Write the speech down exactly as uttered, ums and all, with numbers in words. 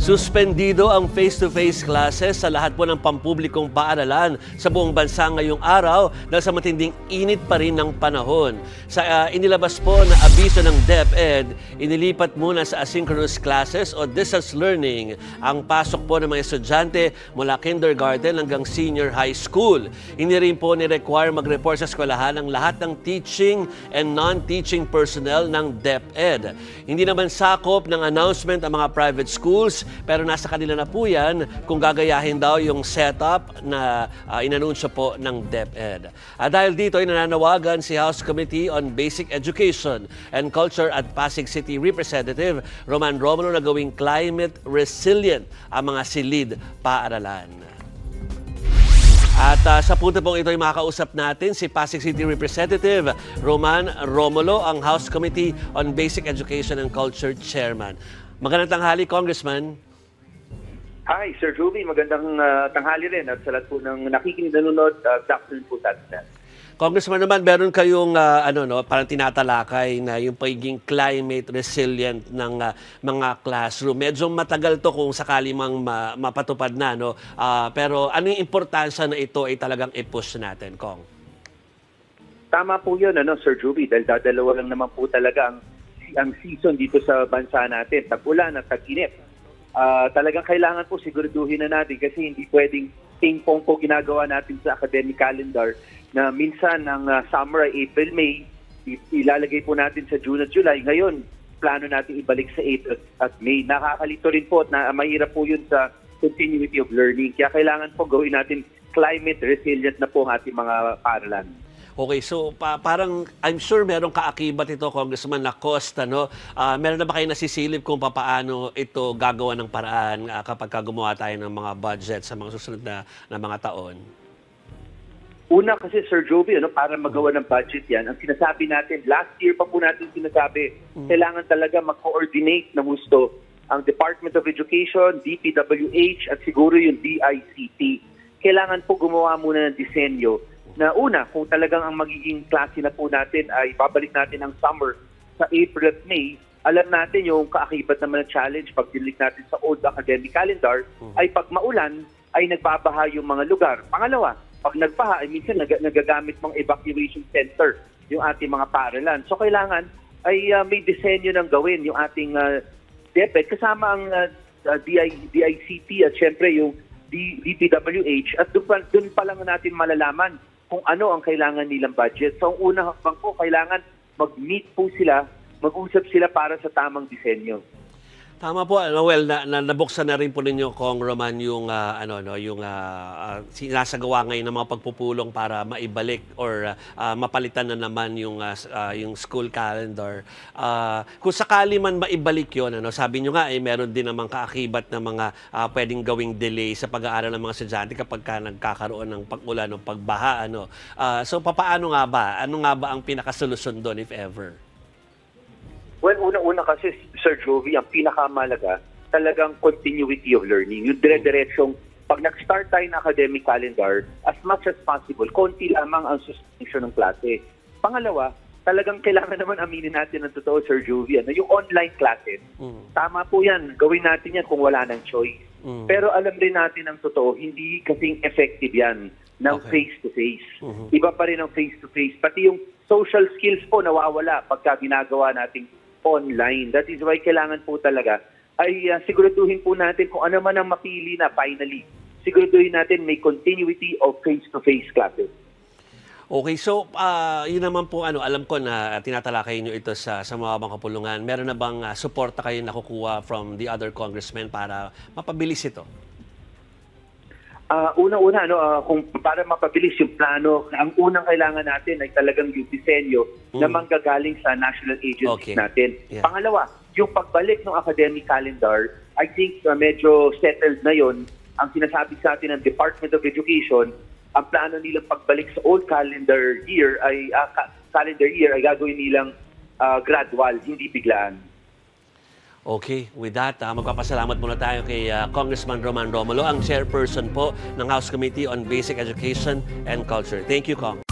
Suspendido ang face-to-face classes sa lahat po ng pampublikong paaralan sa buong bansa ngayong araw dahil sa matinding init pa rin ng panahon. Sa uh, inilabas po na abiso ng DepEd, inilipat muna sa asynchronous classes o distance learning ang pasok po ng mga estudyante mula kindergarten hanggang senior high school. Hindi rin po ni-require mag-report sa eskwelahan ang lahat ng teaching and non-teaching personnel ng DepEd. Hindi naman sakop ng announcement ang mga private schools, pero nasa kanila na po yan kung gagayahin daw yung setup na uh, inanunsyo po ng DepEd. At dahil dito ay nananawagan si House Committee on Basic Education and Culture at Pasig City Representative Roman Romulo na gawing climate resilient ang mga silid paaralan. At uh, sa punto pong ito ay makakausap natin si Pasig City Representative Roman Romulo, ang House Committee on Basic Education and Culture Chairman. Magandang tanghali, Congressman. Hi, Sir Ruby. Magandang uh, tanghali rin at sa lahat po ng nakikinig nanonood, uh, afternoon po sa atin. Congressman naman, meron kayong uh, ano, no, parang tinatalakay na yung pagiging climate resilient ng uh, mga classroom. Medyo matagal to kung sakali mang ma mapatupad na. No? Uh, pero ano yung importansya na ito ay talagang i-push natin, Kong? Tama po yun, ano, Sir Ruby. Dahil dadalawa lang naman po talaga ang ang season dito sa bansa natin, tag-ulan at tag-init. Uh, talagang kailangan po siguraduhin na natin kasi hindi pwedeng ping-pong po ginagawa natin sa academic calendar na minsan ng uh, summer ay April, May, ilalagay po natin sa June at July. Ngayon, plano natin ibalik sa April at May. Nakakalito rin po at na, mahirap po yun sa continuity of learning. Kaya kailangan po gawin natin climate resilient na po ang ating mga paaralan. Okay, so pa parang I'm sure merong kaakibat ito, Congressman, na cost, ano? Uh, meron na ba kayo nasisilip kung paano ito gagawa ng paraan uh, kapag gumawa tayo ng mga budget sa mga susunod na, na mga taon? Una kasi, Sir Jovi, ano, para magawa ng budget yan, ang sinasabi natin, last year pa po natin sinasabi, mm. kailangan talaga mag-coordinate ng gusto ang Department of Education, D P W H, at siguro yung D I C T. Kailangan po gumawa muna ng disenyo na una, kung talagang ang magiging klase na po natin ay babalik natin ang summer sa April at May, alam natin yung kaakibat naman na challenge pag dilik natin sa old academic calendar, mm. ay pag maulan, ay nagbabaha yung mga lugar. Pangalawa, pag nagbaha, ay minsan nag nagagamit mga evacuation center yung ating mga paaralan. So kailangan ay uh, may disenyo ng gawin yung ating uh, DepEd kasama ang uh, uh, D I C T at syempre yung D P W H at doon pa, doon pa lang natin malalaman kung ano ang kailangan nilang budget. So, ang unang hakbang po, kailangan mag-meet po sila, mag-usap sila para sa tamang disenyo. Tama po, Noel, na, na nabuksan na rin po ninyo, Kong Roman, yung uh, ano no, yung uh, uh, sinasagawa ngayon ng mga pagpupulong para maibalik or uh, mapalitan na naman yung uh, uh, yung school calendar. Uh, kung sakali man maibalik 'yon, ano, sabi niyo nga eh meron din namang kaakibat na mga uh, pwedeng gawing delay sa pag-aaral ng mga estudyante kapag ka nagkakaroon ng pag-ulan o pagbaha, ano. Uh, so papaano nga ba? Ano nga ba ang pinakasolusyon doon if ever? Well, una-una kasi, Sir Jovi, ang pinakamalaga, talagang continuity of learning. Yung dire-diretsyong, pag nag-start tayo ng academic calendar, as much as possible, konti lamang ang suspension ng klase. Pangalawa, talagang kailangan naman aminin natin ng totoo, Sir Jovi, ano, yung online classes, mm. tama po yan, gawin natin yan kung wala ng choice. Mm. Pero alam rin natin ng totoo, hindi kasing effective yan ng okay. face-to-face. Mm-hmm. Iba pa rin ang face-to-face. Pati yung social skills po nawawala pagka ginagawa nating online. That is why kailangan po talaga ay uh, siguraduhin po natin kung ano man ang mapili na finally. Siguraduhin natin may continuity of face-to-face classes. Okay, so uh, yun naman po, ano, alam ko na tinatalakay nyo ito sa, sa mga mga kapulungan. Meron na bang uh, suporta kayo nakukuha from the other congressmen para mapabilis ito? Uh, Una-una, ano, uh, kung para mapabilis yung plano, ang unang kailangan natin ay talagang yung disenyo mm. na manggagaling sa national agencies okay. natin. Yeah. Pangalawa, yung pagbalik ng academic calendar, I think uh, medyo settled na yon. Ang sinasabi sa atin ng Department of Education, ang plano nilang pagbalik sa old calendar year ay uh, ka calendar year ay gagawin nilang uh, gradual, hindi biglaan. Okay, with that, uh, magpapasalamat muna tayo kay uh, Congressman Roman Romulo, ang chairperson po ng House Committee on Basic Education and Culture. Thank you, Kong.